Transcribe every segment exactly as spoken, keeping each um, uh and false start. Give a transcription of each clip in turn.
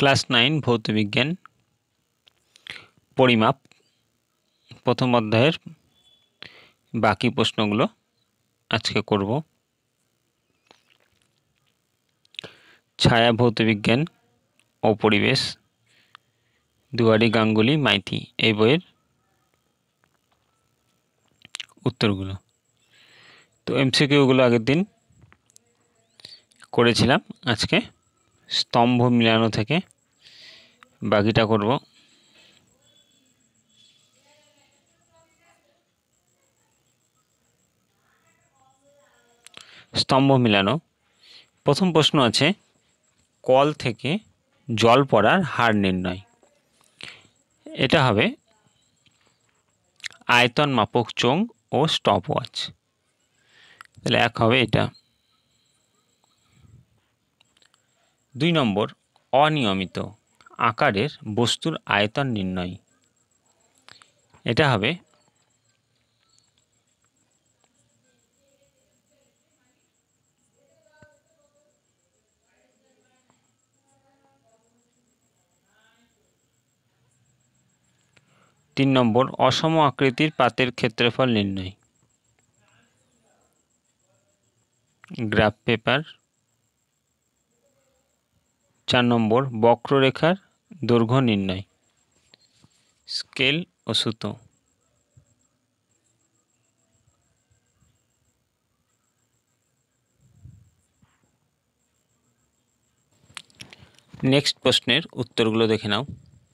Class nine ভৌত বিজ্ঞান পরিমাপ প্রথম অধ্যায়ের বাকি প্রশ্নগুলো আজকে করব। ছায়া ভৌত বিজ্ঞান ও পরিবেশ, দুয়ারি গাঙ্গুলি মাইতি এই বইয়ের উত্তরগুলো। তো এমসিকিউগুলো আগের দিন করেছিলাম, আজকে স্তম্ভ মিলানো থেকে বাকিটা করব। স্তম্ভ মিলানো। প্রথম প্রশ্ন আছে, কল থেকে জল পড়ার হার নির্ণয়। এটা হবে আয়তন মাপক চোঙ ও স্টপ ওয়াচ। তাহলে এক হবে এটা। দুই নম্বর, অনিয়মিত আকারের বস্তুর আয়তন নির্ণয়। এটা হবে তিন নম্বর, অসম আকৃতির পাতের ক্ষেত্রফল নির্ণয়। Graph paper. চার নম্বর, বক্ররেখার দৈর্ঘ্য নির্ণয়। স্কেল ও সুতো। নেক্সট প্রশ্নের উত্তরগুলো দেখে নাও।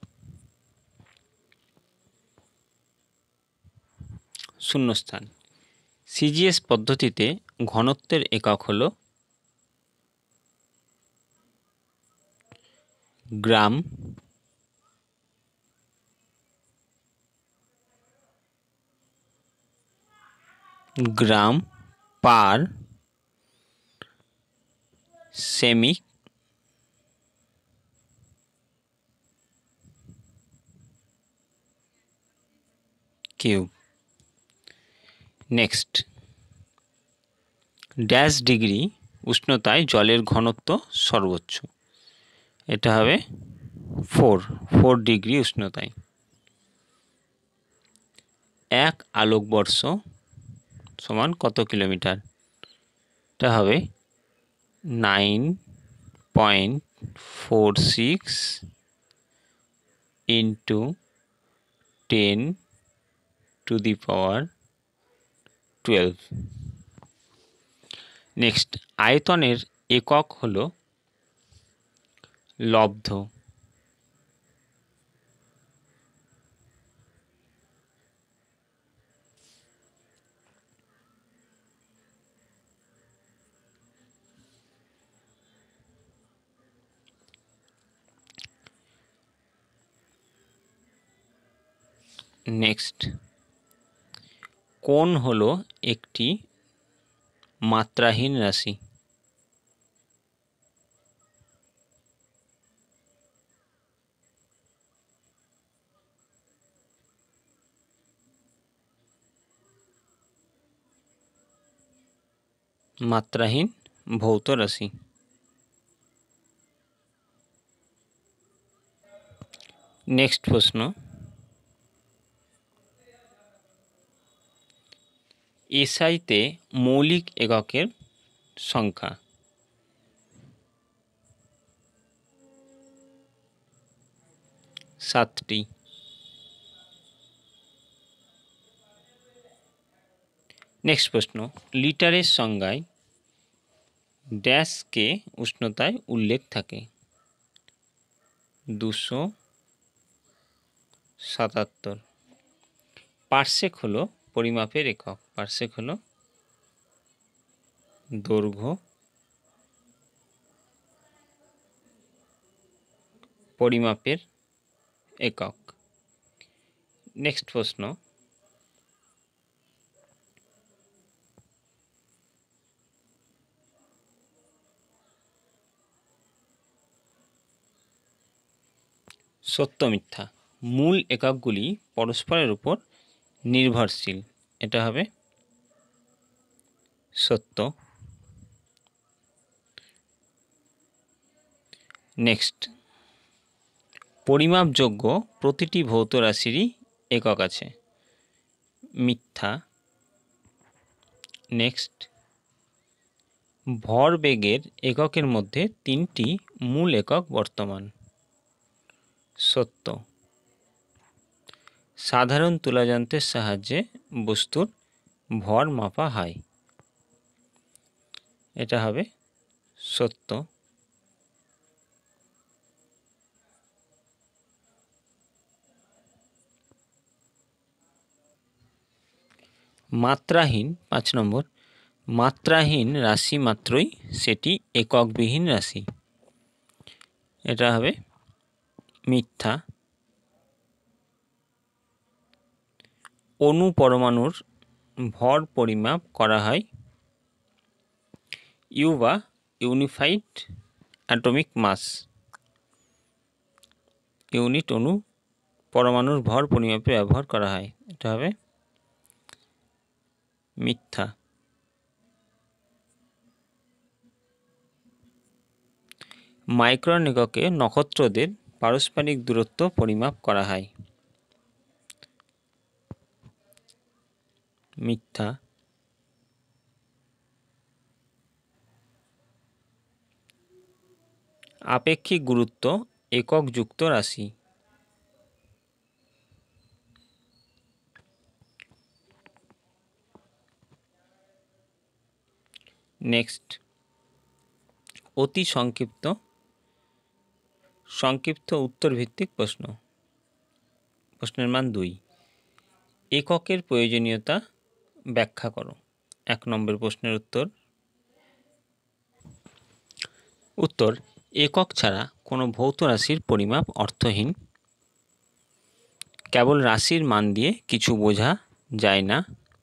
শূন্যস্থান। সিজিএস পদ্ধতিতে ঘনত্বের একক হলো gram, gram per cm cube. Next, dash degree উষ্ণতায় জলের ঘনত্ব সর্বোচ্চ। এটা হবে ফোর ফোর ডিগ্রি উষ্ণতায়। এক আলোকবর্ষ সমান কত কিলোমিটার? এটা হবে nine point four six into ten to the power twelve. Next, আয়তনের একক হলো লব্ধ। নেক্সট, কোণ হলো একটি মাত্রাহীন রাশি। মাত্রাহীন ভৌত রাশি। নেক্সট প্রশ্ন, এসআইতে মৌলিক এককের সংখ্যা। সাতটি। নেক্সট প্রশ্ন, লিটারের সংজ্ঞায় ড্যাশকে উষ্ণতায় উল্লেখ থাকে। দুশো সাতাত্তর। পারসেক হলো পরিমাপের একক। পারসেক হলো দৈর্ঘ্য পরিমাপের একক। নেক্সট প্রশ্ন, সত্য মিথ্যা মূল এককগুলি পরস্পরের উপর নির্ভরশীল। এটা হবে সত্য। নেক্সট, পরিমাপযোগ্য প্রতিটি ভৌত রাশিরই একক আছে। মিথ্যা। নেক্সট, ভরবেগের এককের মধ্যে তিনটি মূল একক বর্তমান। সত্য। সাধারণ তুলাযন্ত্রের সাহায্যে বস্তুর ভর মাপা হয়। এটা হবে সত্য। মাত্রাহীন, পাঁচ নম্বর, মাত্রাহীন রাশি মাত্রই সেটি এককবিহীন রাশি। এটা হবে মিথ্যা। অণু পরমাণুর ভর পরিমাপ করা হয় ইউ বা ইউনিফাইড অ্যাটমিক মাস। ইউনিট অণু পরমাণুর ভর পরিমাপে ব্যবহার করা হয়। এটা হবে মিথ্যা। মাইক্রন এককে নক্ষত্রদের পারস্পরিক দূরত্ব পরিমাপ করা হয়। মিথ্যা। আপেক্ষিক গুরুত্ব একক যুক্ত রাশি। নেক্সট, অতি সংক্ষিপ্ত সংক্ষিপ্ত উত্তর ভিত্তিক প্রশ্ন। প্রশ্নের মান দুই। এককের প্রয়োজনীয়তা ব্যাখ্যা করো। এক নম্বর প্রশ্নের উত্তর। উত্তর, একক ছাড়া কোনো ভৌত রাশির পরিমাপ অর্থহীন। কেবল রাশির মান দিয়ে কিছু বোঝা যায় না।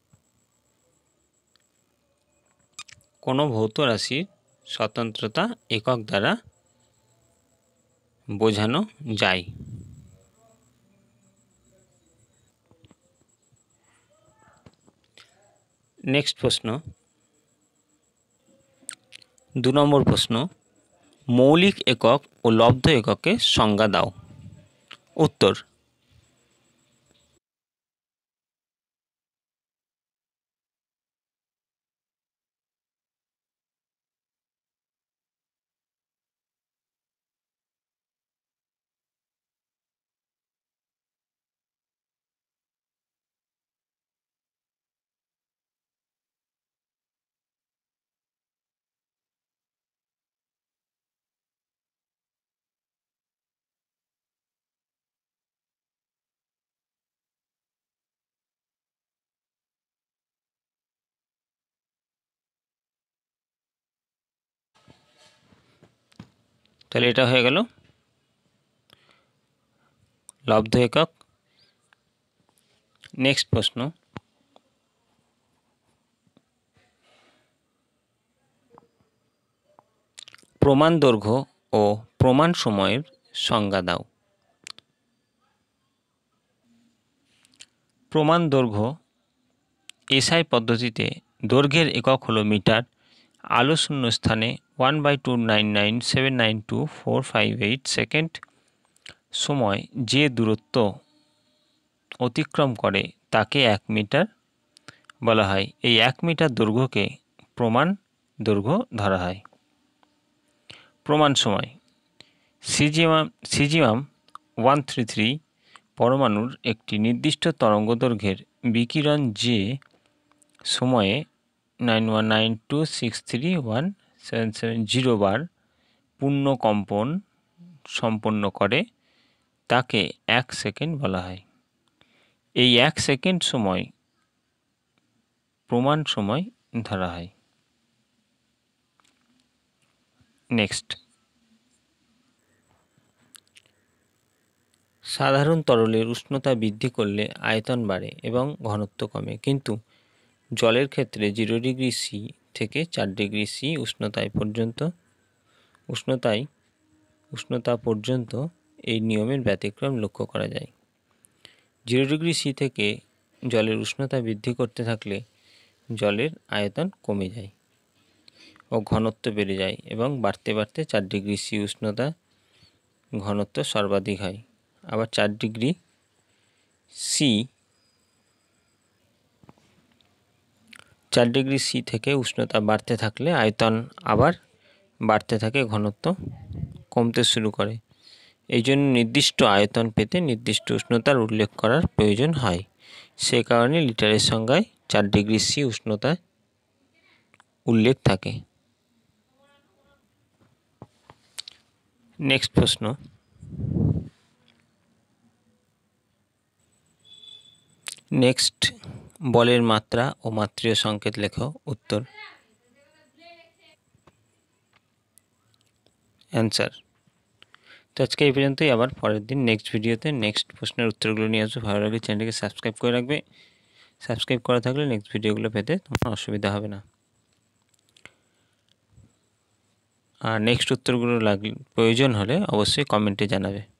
কোনো ভৌত রাশির স্বতন্ত্রতা একক দ্বারা বোঝানো যায়। নেক্সট প্রশ্ন, দু নম্বর প্রশ্ন, মৌলিক একক ও লব্ধ এককে সংজ্ঞা দাও। উত্তর, তাহলে এটা হয়ে গেল লব্ধ একক। নেক্সট প্রশ্ন, প্রমাণ দৈর্ঘ্য ও প্রমাণ সময়ের সংজ্ঞা দাও। প্রমাণ দৈর্ঘ্য এসআই পদ্ধতিতে দৈর্ঘ্যের একক হলো মিটার। আলো শূন্য স্থানে one by two nine nine seven nine two four five eight second সময় যে দূরত্ব অতিক্রম করে তাকে এক মিটার বলা হয়। এই এক মিটার দৈর্ঘ্যকে প্রমাণ দৈর্ঘ্য ধরা হয়। প্রমাণ সময় caesium caesium one three three পরমাণুর একটি নির্দিষ্ট তরঙ্গদৈর্ঘ্যের বিকিরণ যে সময়ে nine one nine two six three one seven seven zero বার পূর্ণ কম্পন সম্পন্ন করে তাকে এক সেকেন্ড বলা হয়। এই এক সেকেন্ড সময় প্রমাণ সময় ধরা হয়। নেক্সট, সাধারণ তরলের উষ্ণতা বৃদ্ধি করলে আয়তন বাড়ে এবং ঘনত্ব কমে, কিন্তু জলের ক্ষেত্রে জিরো ডিগ্রি সি থেকে চার ডিগ্রি সি উষ্ণতায় পর্যন্ত উষ্ণতায় উষ্ণতা পর্যন্ত এই নিয়মের ব্যতিক্রম লক্ষ্য করা যায়। জিরো ডিগ্রি সি থেকে জলের উষ্ণতা বৃদ্ধি করতে থাকলে জলের আয়তন কমে যায় ও ঘনত্ব বেড়ে যায় এবং বাড়তে বাড়তে চার ডিগ্রি সি উষ্ণতা ঘনত্ব সর্বাধিক হয়। আবার চার ডিগ্রি সি চার ডিগ্রি সি থেকে উষ্ণতা বাড়তে থাকলে আয়তন আবার বাড়তে থাকে, ঘনত্ব কমতে শুরু করে। এই জন্য নির্দিষ্ট আয়তন পেতে নির্দিষ্ট উষ্ণতার উল্লেখ করার প্রয়োজন হয়। সে কারণে লিটারের সংজ্ঞায় চার ডিগ্রি সি উষ্ণতায় উল্লেখ থাকে। নেক্সট প্রশ্ন, নেক্সট বলের মাত্রা ও মাত্রীয় সংকেত লেখো। উত্তর, অ্যান্সার। তো আজকে এই পর্যন্তই, আবার পরের দিন নেক্সট ভিডিওতে নেক্সট প্রশ্নের উত্তরগুলো নিয়ে আসবো। ভালো লাগলে চ্যানেলটিকে সাবস্ক্রাইব করে রাখবে। সাবস্ক্রাইব করা থাকলে নেক্সট ভিডিওগুলো পেতে তোমার অসুবিধা হবে না। আর নেক্সট উত্তরগুলো লাগলে প্রয়োজন হলে অবশ্যই কমেন্টে জানাবে।